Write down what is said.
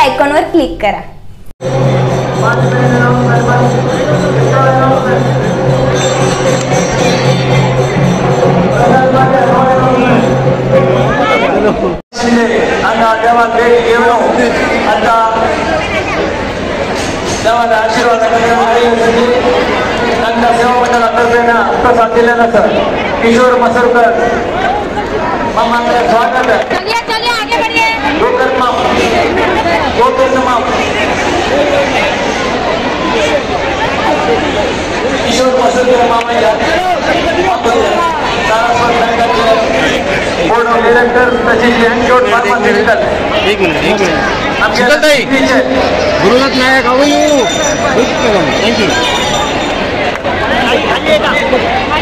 आयकॉनवर क्लिक करा. देवाला आशीर्वाद सेवा मंडळातर्फे प्रसाद दिलेला सर किशोर मसरकर मामांचं स्वागत आहे. किशोर मसरकर मामा बोर्ड ऑफ डिरेक्टर तसेच एनक्योर फार्मास्युटिकल. एक minute Gurunath Nayak how you. Thank you.